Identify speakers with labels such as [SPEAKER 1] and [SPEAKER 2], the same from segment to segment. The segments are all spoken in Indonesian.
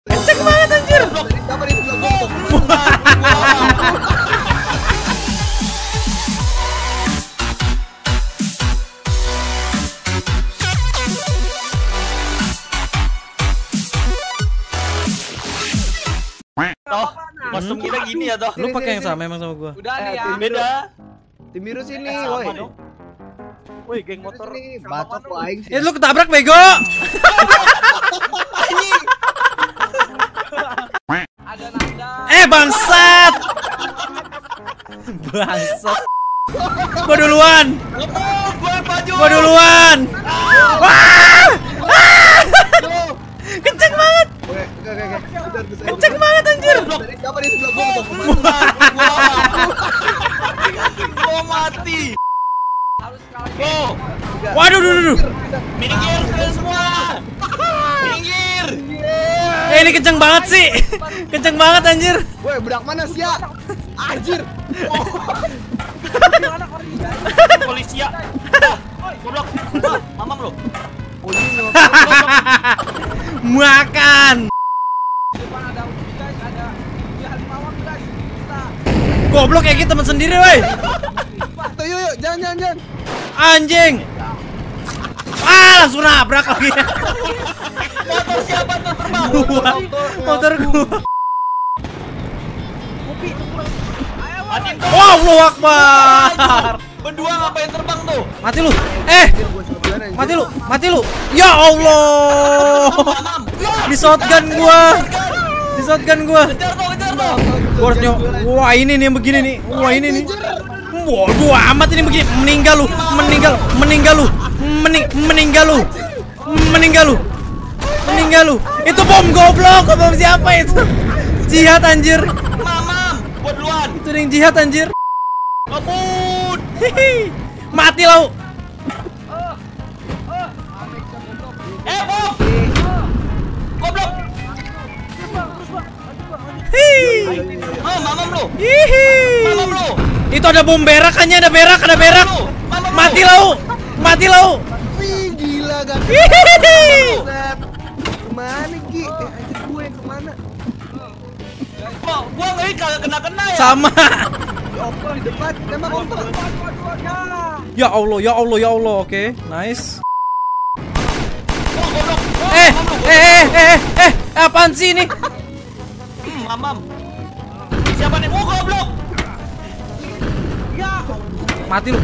[SPEAKER 1] Kenceng banget anjir.
[SPEAKER 2] Toh, kostum kita gini ya toh.
[SPEAKER 1] Lu pakai yang sama emang sama gua.
[SPEAKER 2] Udah nih ya.
[SPEAKER 3] Beda.
[SPEAKER 4] Tim biru sini,
[SPEAKER 2] Sama
[SPEAKER 4] woi.
[SPEAKER 2] dong.
[SPEAKER 3] Woi, geng motor.
[SPEAKER 4] Bacot lu aing sih.
[SPEAKER 1] Lu ketabrak bego.
[SPEAKER 2] Ada nanda.
[SPEAKER 1] Bangsat. Bangsat. Gua duluan. Gua duluan. Wah! Kenceng banget.
[SPEAKER 4] Oke.
[SPEAKER 1] Kenceng banget anjir.
[SPEAKER 4] Siapa di sebelah gua?
[SPEAKER 2] Gua mati. Go.
[SPEAKER 1] Waduh, duh.
[SPEAKER 2] Minggir kalian semua. Minggir.
[SPEAKER 1] Ini kenceng banget sih. Kenceng banget anjir.
[SPEAKER 4] Woi, budak mana sih ya? Anjir.
[SPEAKER 2] Polisi ya. Goblok. Mamam lu.
[SPEAKER 4] Oh, ini
[SPEAKER 1] Makan.
[SPEAKER 2] Depan ada guys, ada Halimawang guys. Kita.
[SPEAKER 1] Goblok kayak gitu teman sendiri, woi.
[SPEAKER 4] Tuh, yuk, jangan.
[SPEAKER 1] Anjing. Langsung nabrak lagi.
[SPEAKER 2] Motor siapa tuh terbang?
[SPEAKER 1] Motor gua.
[SPEAKER 2] Adin tuh.
[SPEAKER 1] Wow, Allahu Akbar.
[SPEAKER 2] Berdua ngapain terbang tuh?
[SPEAKER 1] Mati lu. Mati lu. Ya Allah. Di shotgun gua.
[SPEAKER 2] Kejar tuh.
[SPEAKER 1] Gua harus wah, ini nih yang begini nih. Wah, ini nih. Wah, gua amat ini begini. Meninggal lu. Itu bom goblok. Bom siapa itu? Jihad anjir.
[SPEAKER 2] Mamam, gua duluan.
[SPEAKER 1] Itu yang jihad anjir.
[SPEAKER 2] Kabut.
[SPEAKER 1] Hihi. Mati lau.
[SPEAKER 2] Bom. Goblok.
[SPEAKER 1] Hihi.
[SPEAKER 2] Mamam lu.
[SPEAKER 1] Hihi.
[SPEAKER 2] Mamam lu.
[SPEAKER 1] Itu ada bom berak, hanya ada berak. Mati lau.
[SPEAKER 4] Wih, gila kan.
[SPEAKER 1] Hihihi.
[SPEAKER 4] Kemana Ki? Anjir gue yang kemana?
[SPEAKER 2] Gua ngeri kagak kena ya.
[SPEAKER 1] Sama.
[SPEAKER 4] Opel di depan, tembak Opel.
[SPEAKER 1] Ya Allah. Oke, nice. Apaan sih ini?
[SPEAKER 2] Mamam. Siapa nih? Goblok.
[SPEAKER 1] Mati lu.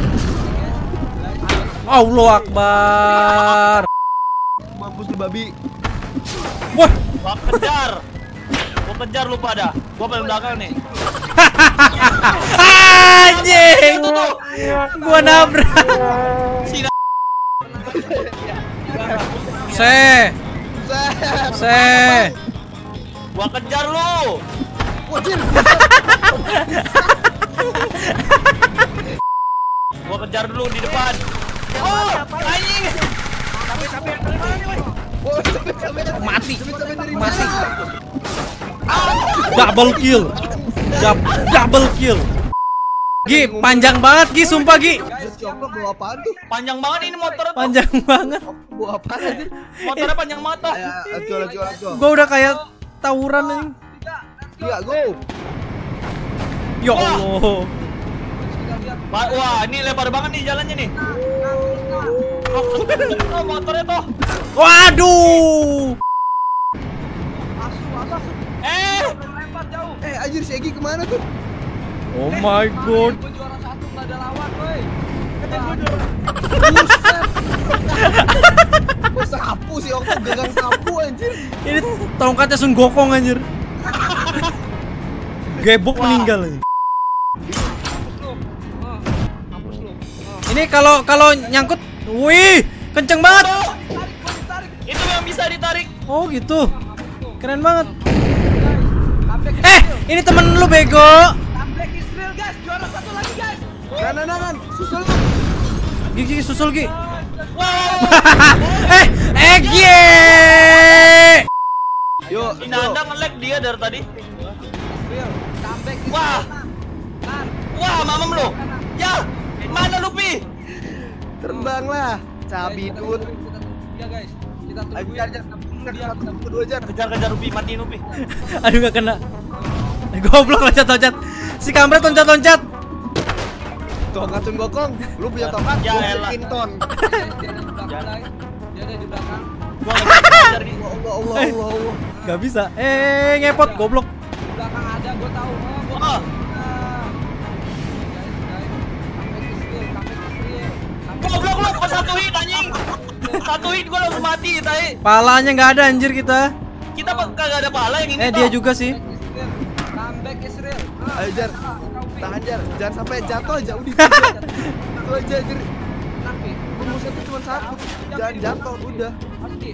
[SPEAKER 1] Allahu Akbar.
[SPEAKER 4] Mampus di babi.
[SPEAKER 1] Wah,
[SPEAKER 2] Gua kejar lu pada. Gua paling belakang nih.
[SPEAKER 1] anjing. Gua nabrak.
[SPEAKER 2] Sini.
[SPEAKER 1] Se.
[SPEAKER 2] Gua kejar lu.
[SPEAKER 4] Wajir.
[SPEAKER 2] Gua kejar dulu di depan. Oh, anjing.
[SPEAKER 1] Mati. Double kill. Gi, panjang banget Gi, sumpah Gi.
[SPEAKER 4] Coklat bawa apaan tuh?
[SPEAKER 2] Panjang banget ini motornya tuh.
[SPEAKER 1] Panjang banget.
[SPEAKER 4] Bawa apaan anjir?
[SPEAKER 2] Motornya panjang banget tuh.
[SPEAKER 4] Ayo, let's go.
[SPEAKER 1] Gua udah kayak tawuran nih.
[SPEAKER 4] Iya, go.
[SPEAKER 1] Ya Allah.
[SPEAKER 2] Wah, ini lebar banget nih jalannya nih. Oh, motornya tuh.
[SPEAKER 1] Waduh.
[SPEAKER 4] Anjir si Egi kemana tuh?
[SPEAKER 1] Oh my god.
[SPEAKER 2] Gua juara 1 enggak ada lawan, woi.
[SPEAKER 4] Gua sapu si Okta gagang sapu anjir.
[SPEAKER 1] Ini tongkatnya Sun Gokong anjir. Gebok meninggal anjir. Ini kalau nyangkut, wih, kenceng banget.
[SPEAKER 2] Itu yang bisa ditarik.
[SPEAKER 1] Oh gitu. Keren banget. Ini temen lu bego.
[SPEAKER 2] Comeback Israel, guys. Juara 1 lagi, guys.
[SPEAKER 4] Kanan, susul.
[SPEAKER 1] Gigi susul Gi.
[SPEAKER 2] Wow.
[SPEAKER 1] Egi.
[SPEAKER 4] Yuk,
[SPEAKER 2] Ini Anda nge-lag dia dari tadi. Wah. Wah, mamam lu. Ya. Mana lu, Pi?
[SPEAKER 4] terbanglah. Cabidut.
[SPEAKER 2] Ya, guys. Kita
[SPEAKER 4] Ayo
[SPEAKER 2] tunggu
[SPEAKER 4] jar. Kedua jar.
[SPEAKER 2] Kejar Upi, matiin Upi.
[SPEAKER 1] Aduh gak kena. Goblok loncat. Si kampret loncat.
[SPEAKER 4] Tongkatun gokong. Lu punya tongkat?
[SPEAKER 2] Ya,
[SPEAKER 4] Gua
[SPEAKER 2] elah.
[SPEAKER 4] Kinton.
[SPEAKER 2] Dia ada di belakang. Gua
[SPEAKER 4] Allah.
[SPEAKER 1] Gak bisa. Ngepot goblok.
[SPEAKER 5] Belakang ada, gua tahu.
[SPEAKER 2] Oh, goblok lu kok satu hit anjing. Satu hit gua langsung mati, tai.
[SPEAKER 1] Palanya nggak ada anjir kita.
[SPEAKER 2] Kita kagak ada pahala yang ini.
[SPEAKER 1] Dia juga sih.
[SPEAKER 5] Comeback Israel.
[SPEAKER 4] Ayo jar. Tahan jar. Jangan sampai jatuh aja udah. Jatuh aja jar.
[SPEAKER 5] Nanti.
[SPEAKER 4] Rumusnya tuh cuma satu. Jangan jatuh udah.
[SPEAKER 5] Pasti.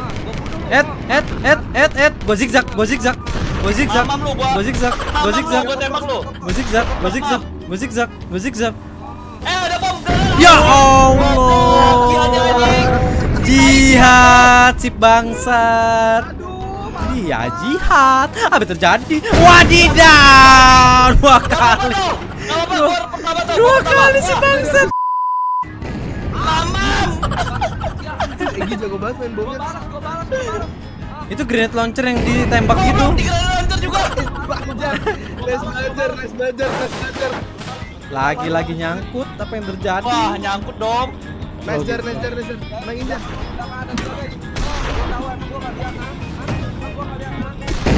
[SPEAKER 5] Ah,
[SPEAKER 1] Gua zigzag.
[SPEAKER 2] Mamam lu, gua.
[SPEAKER 1] Gua zigzag.
[SPEAKER 2] Gua tembak lu.
[SPEAKER 1] Gua zigzag.
[SPEAKER 2] Ada bom.
[SPEAKER 1] Ya Allah.
[SPEAKER 2] Gila, anjing.
[SPEAKER 1] Jihad si bangsat. Iya jihad. Apa yang terjadi? Wadidaw. Dua kali. Dua kali si bangsat.
[SPEAKER 2] Mamam.
[SPEAKER 4] Egi jago banget main bomnya.
[SPEAKER 5] gua balas.
[SPEAKER 1] Itu grenade launcher yang ditembak gitu.
[SPEAKER 2] Tinggal lancar juga.
[SPEAKER 4] Les belajar.
[SPEAKER 1] Lagi nyangkut. Apa yang terjadi?
[SPEAKER 2] Wah, nyangkut dong.
[SPEAKER 4] Les jar. Menangin jar.
[SPEAKER 5] Belakang ada juga, guys. Gua tahu emang gua enggak lihat kan. Gua enggak lihat.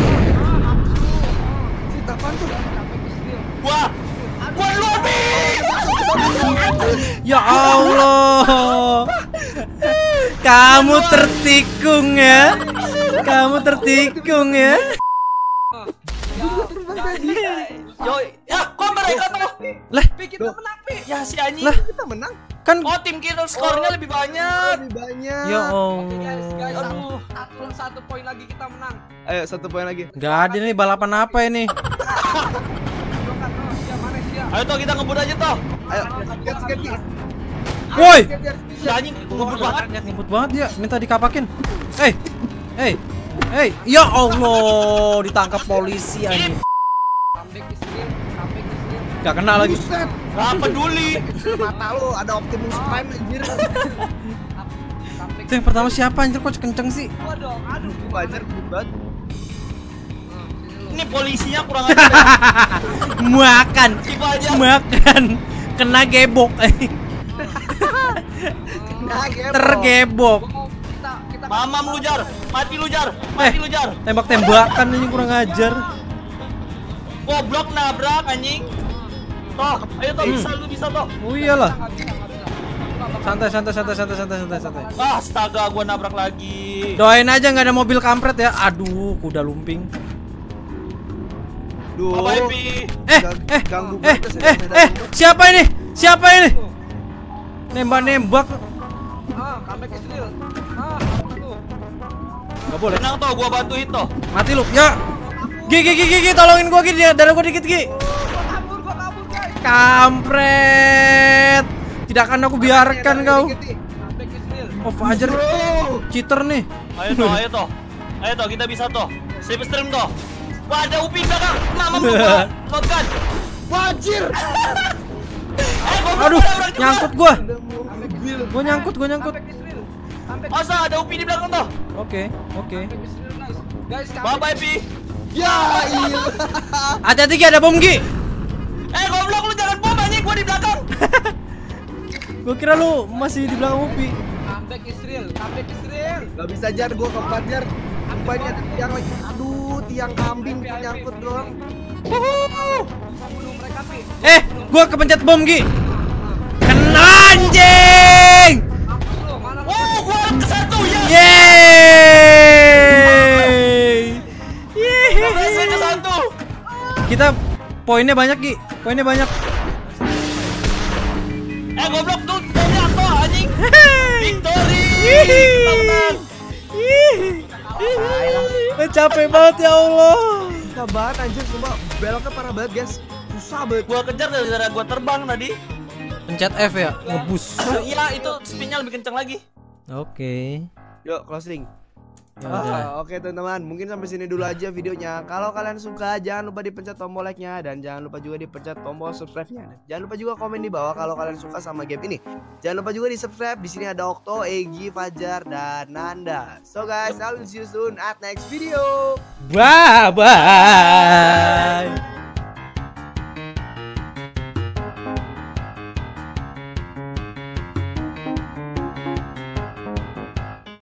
[SPEAKER 4] Si apaan tuh?
[SPEAKER 5] Comeback Israel.
[SPEAKER 2] Gua Upi.
[SPEAKER 1] Ya Allah. Kamu tertikung ya.
[SPEAKER 2] Yo, ya kok mereka tuh?
[SPEAKER 1] Lah,
[SPEAKER 5] Kita menang, Pi.
[SPEAKER 2] Ya si anjing.
[SPEAKER 1] Lah.
[SPEAKER 4] Kita menang.
[SPEAKER 1] kan
[SPEAKER 2] Oh, tim kita skornya lebih banyak.
[SPEAKER 4] Lebih banyak.
[SPEAKER 1] ya
[SPEAKER 5] Guys,
[SPEAKER 1] Allah.
[SPEAKER 5] satu poin lagi kita menang.
[SPEAKER 4] Ayo 1 poin lagi.
[SPEAKER 1] Nggak ada nih balapan apa ini?
[SPEAKER 2] Ayo toh kita ngebut aja toh.
[SPEAKER 4] Ayo, sket.
[SPEAKER 1] Woi,
[SPEAKER 2] Si anjing ngebut banget.
[SPEAKER 1] ngebut banget dia, minta dikapakin. Hey, ya Allah, ditangkap polisi anjing.
[SPEAKER 5] Comeback Israel.
[SPEAKER 1] Gak kena lagi.
[SPEAKER 4] Buset.
[SPEAKER 2] Gak peduli.
[SPEAKER 4] Mata lu ada Optimus Prime anjir.
[SPEAKER 1] Itu yang pertama siapa anjir, kok kenceng sih?
[SPEAKER 5] Gua dong. Aduh.
[SPEAKER 4] Wajar buat.
[SPEAKER 2] Ini polisinya kurang aja.
[SPEAKER 1] Makan,
[SPEAKER 2] Tiba aja.
[SPEAKER 1] kena gebok. Tergebok.
[SPEAKER 5] Kita
[SPEAKER 2] Mamam lu jar. Mati lu jar.
[SPEAKER 1] Tembak-tembakan anjing kurang ajar.
[SPEAKER 2] Goblok nabrak anjing. Toh, ayo toh bisa toh.
[SPEAKER 1] Oh iyalah. Santai.
[SPEAKER 2] Astaga, gua nabrak lagi.
[SPEAKER 1] Doain aja nggak ada mobil kampret ya. Aduh, kuda lumping.
[SPEAKER 4] Duh.
[SPEAKER 2] Bye Pi.
[SPEAKER 4] Ganggu banget ya,
[SPEAKER 1] Siapa ini? Nembak.
[SPEAKER 5] comeback Israel. Lu.
[SPEAKER 1] Gak boleh.
[SPEAKER 2] Tenang toh, gua bantuin toh.
[SPEAKER 1] Mati lu. Ya. Gi, tolongin gua Gi, darah gua dikit Gi.
[SPEAKER 5] Gua kabur, guys.
[SPEAKER 1] Kampret. Tidak akan aku biarkan kau.
[SPEAKER 5] Comeback Israel.
[SPEAKER 1] Oh, Fajar cheater nih.
[SPEAKER 2] Ayo toh, kita bisa toh. Slipstream toh. Wah, ada Upi belakang. Mamam lu gua. Lotkan.
[SPEAKER 4] Wajir.
[SPEAKER 1] Aduh, nyangkut gua.
[SPEAKER 4] Mobil.
[SPEAKER 1] Gua nyangkut.
[SPEAKER 5] Comeback Israel. Comeback
[SPEAKER 2] Masa ada Upi di belakang toh.
[SPEAKER 1] Oke.
[SPEAKER 5] Israel, guys.
[SPEAKER 2] Bye Pi.
[SPEAKER 4] Ya ilah.
[SPEAKER 1] Hati-hati Gi, ada bom Gi.
[SPEAKER 2] Goblok lu jangan bom anjing, gua di belakang.
[SPEAKER 1] Gua kira lu masih di belakang Upi.
[SPEAKER 5] Comeback Israel.
[SPEAKER 4] Gak bisa jar, gua keempat jar. Rupanya ada tiang lagi. Aduh, tiang kambing nyangkut doang.
[SPEAKER 5] Bunuh mereka, Pi.
[SPEAKER 1] Gua kepencet bom Gi. Kena anjing.
[SPEAKER 5] Mampus lu, mana lu?
[SPEAKER 2] Oh, gua ke satu ya.
[SPEAKER 1] Yeay.
[SPEAKER 2] Berhasil ke satu.
[SPEAKER 1] Kita poinnya banyak Gi.
[SPEAKER 2] Goblok tuh bomnya toh anjing. Victory. Kita menang.
[SPEAKER 1] Capek banget ya Allah.
[SPEAKER 4] Susah banget anjir, sumpah. Beloknya parah banget guys. Susah banget.
[SPEAKER 2] Gua kejar gara-gara gua terbang tadi.
[SPEAKER 1] Pencet F ya, ngebus.
[SPEAKER 2] Iya, itu spinnya lebih kencang lagi.
[SPEAKER 1] Oke.
[SPEAKER 4] Yuk, closing.
[SPEAKER 1] Ya udah.
[SPEAKER 4] Oke teman-teman, mungkin sampai sini dulu aja videonya. Kalau kalian suka, jangan lupa dipencet tombol like-nya dan jangan lupa juga dipencet tombol subscribe-nya. Jangan lupa juga komen di bawah kalau kalian suka sama game ini. Jangan lupa juga di-subscribe. Di sini ada Okto, Egi, Fajar, dan Nanda. So guys, I will see you soon at next video.
[SPEAKER 1] Bye bye.